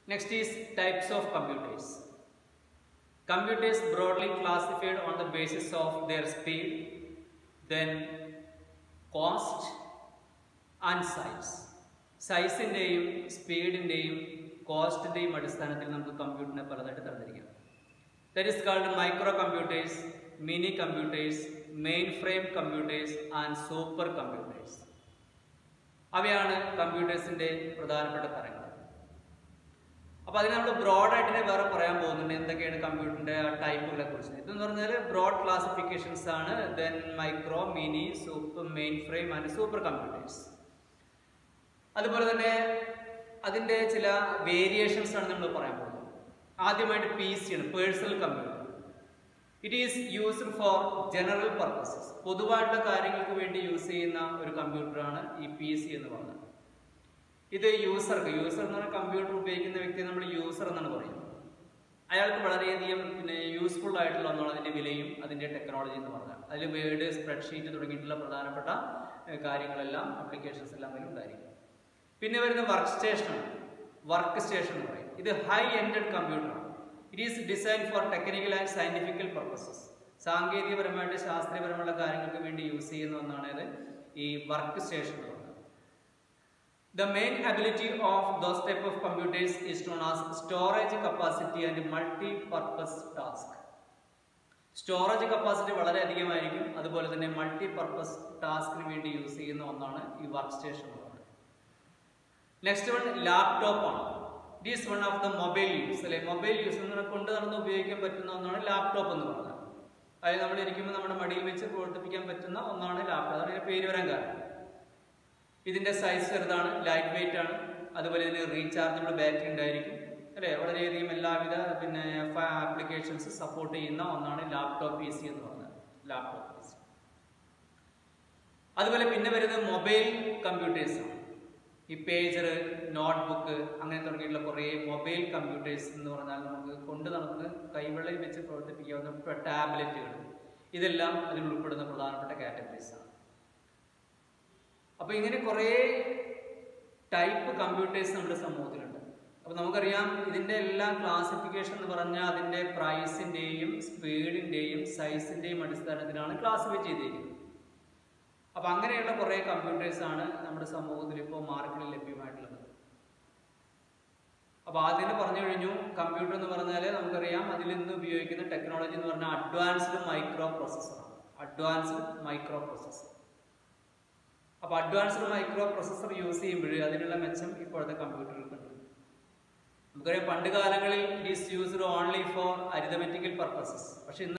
Next is types of computers. Computers broadly classified on the basis of their speed, then cost and size. സൈസിൻ്റെയും സ്പീഡിൻ്റെയും കോസ്റ്റിൻ്റെയും അടിസ്ഥാനത്തിൽ നമുക്ക് കമ്പ്യൂട്ടറിനെ പലതായിട്ട് തരംതിരിക്കാം. That is called micro computers, mini computers, mainframe computers and super computers. അവയാണ് കമ്പ്യൂട്ടേഴ്സിൻ്റെ പ്രധാനപ്പെട്ട തരങ്ങൾ. അപ്പോൾ അതിന് നമ്മൾ ബ്രോഡായിട്ട് വേറെ പറയാൻ പോകുന്നുണ്ട് എന്തൊക്കെയാണ് കമ്പ്യൂട്ടറിൻ്റെ ടൈപ്പുകളെ കുറിച്ച്. ഇതെന്ന് പറഞ്ഞാൽ ബ്രോഡ് ക്ലാസിഫിക്കേഷൻസ് ആണ്. Then micro, mini, super, mainframe and super computers. അതുപോലെ തന്നെ അതിൻ്റെ ചില വേരിയേഷൻസ് ആണ് നമ്മൾ പറയാൻ പോകുന്നത്. ആദ്യമായിട്ട് PC ആണ്, personal computer. It is used for general purposes. പൊതുവായിട്ടുള്ള കാര്യങ്ങൾക്ക് വേണ്ടി യൂസ് ചെയ്യുന്ന ഒരു കമ്പ്യൂട്ടറാണ് ഈ PC എന്ന് പറയുന്നത്. ഇത് യൂസർ എന്ന് പറഞ്ഞാൽ കമ്പ്യൂട്ടർ ഉപയോഗിക്കുന്ന വ്യക്തിയെ നമ്മൾ യൂസർ എന്നാണ് പറയുന്നത്. അയാൾക്ക് വളരെയധികം യൂസ്ഫുൾ ആയിട്ടുള്ള ഒന്നാണ് അതിൻ്റെ വിലയും അതിൻ്റെ ടെക്നോളജി എന്ന് പറഞ്ഞാൽ. അതിൽ വേർഡ്, സ്പ്രെഡ്ഷീറ്റ് തുടങ്ങിയിട്ടുള്ള പ്രധാനപ്പെട്ട കാര്യങ്ങളെല്ലാം ആപ്ലിക്കേഷൻസ് എല്ലാം അതിൽ ഉണ്ടായിരിക്കും. പിന്നെ വരുന്ന വർക്ക് സ്റ്റേഷൻ എന്ന് പറയും. ഇത് ഹൈ എൻഡഡ് കമ്പ്യൂട്ടറാണ്. It is design for technical and scientific purposes. സാങ്കേതികപരമായിട്ട് ശാസ്ത്രീയപരമുള്ള കാര്യങ്ങൾക്ക് വേണ്ടി യൂസ് ചെയ്യുന്ന ഒന്നാണ് ഇത് ഈ വർക്ക് സ്റ്റേഷൻ എന്ന് പറയുന്നത്. The main ability of those type of computers is known as storage capacity and multi-purpose task. Storage capacity വളരെ അധികമായിരിക്കും. അതുപോലെ തന്നെ മൾട്ടി-പർപ്പസ് ടാസ്കിന് വേണ്ടി യൂസ് ചെയ്യുന്ന ഒന്നാണ് ഈ വർക്ക് സ്റ്റേഷൻ എന്ന് പറയുന്നത്. നെക്സ്റ്റ് വൺ ലാപ്ടോപ്പ് ആണ്. It is one of the mobile use. അല്ലെ, മൊബൈൽ യൂസ് കൊണ്ട് നടന്ന് ഉപയോഗിക്കാൻ പറ്റുന്ന ഒന്നാണ് ലാപ്ടോപ്പ് എന്ന് പറയുന്നത്. അതായത് നമ്മൾ ഇരിക്കുമ്പോൾ നമ്മുടെ മടിയിൽ വെച്ച് പ്രവർത്തിപ്പിക്കാൻ പറ്റുന്ന ഒന്നാണ് ലാപ്ടോപ്പ്. അതാണ് ഇതിന്റെ പേര് വരാൻ കാരണം. ഇതിന്റെ സൈസ് ചെറുതാണ്, ലൈറ്റ് വെയിറ്റ് ആണ്. അതുപോലെ ഇതിന് റീചാർജബിൾ ബാറ്ററി ഉണ്ടായിരിക്കും. അല്ലെ, വളരെയധികം എല്ലാവിധ ആപ്ലിക്കേഷൻസ് സപ്പോർട്ട് ചെയ്യുന്ന ഒന്നാണ് ലാപ്ടോപ്പ് PC എന്ന് പറയുന്നത്. Laptop PC. അതുപോലെ പിന്നെ വരുന്നത് മൊബൈൽ കമ്പ്യൂട്ടേഴ്സ് ആണ്. ഈ പേജർ, നോട്ട്ബുക്ക് അങ്ങനെ തുടങ്ങിയിട്ടുള്ള കുറേ മൊബൈൽ കമ്പ്യൂട്ടേഴ്സ് എന്ന് പറഞ്ഞാൽ നമുക്ക് കൊണ്ട് നടന്ന് കൈവെള്ളയിൽ വെച്ച് പ്രവർത്തിപ്പിക്കാവുന്ന ടാബ്ലറ്റുകൾ, ഇതെല്ലാം അതിൽ ഉൾപ്പെടുന്ന പ്രധാനപ്പെട്ട കാറ്റഗറീസ് ആണ്. അപ്പോൾ ഇങ്ങനെ കുറേ ടൈപ്പ് കമ്പ്യൂട്ടേഴ്സ് നമ്മുടെ സമൂഹത്തിലുണ്ട്. അപ്പോൾ നമുക്കറിയാം ഇതിൻ്റെ എല്ലാം ക്ലാസിഫിക്കേഷൻ എന്ന് പറഞ്ഞാൽ അതിൻ്റെ പ്രൈസിൻ്റെയും സ്പീഡിൻ്റെയും സൈസിൻ്റെയും അടിസ്ഥാനത്തിലാണ് ക്ലാസിഫൈ ചെയ്തിരിക്കുന്നത്. അപ്പോൾ അങ്ങനെയുള്ള കുറേ കമ്പ്യൂട്ടേഴ്സാണ് നമ്മുടെ സമൂഹത്തിൽ ഇപ്പോൾ മാർക്കറ്റിൽ ലഭ്യമായിട്ടുള്ളത്. അപ്പോൾ ആദ്യം പറഞ്ഞു കഴിഞ്ഞു, കമ്പ്യൂട്ടർ എന്ന് പറഞ്ഞാൽ നമുക്കറിയാം അതിൽ നിന്ന് ഉപയോഗിക്കുന്ന ടെക്നോളജി എന്ന് പറഞ്ഞാൽ അഡ്വാൻസ്ഡ് മൈക്രോ പ്രോസസ്സറാണ്. അപ്പോൾ അഡ്വാൻസ്ഡ് മൈക്രോ പ്രോസസ്സർ യൂസ് ചെയ്യുമ്പോൾ അതിനുള്ള മെച്ചം ഇപ്പോഴത്തെ കമ്പ്യൂട്ടറുകൾക്കുണ്ട്. നമുക്കറിയാം പണ്ട് കാലങ്ങളിൽ it is used only for arithmetical purposes. പക്ഷെ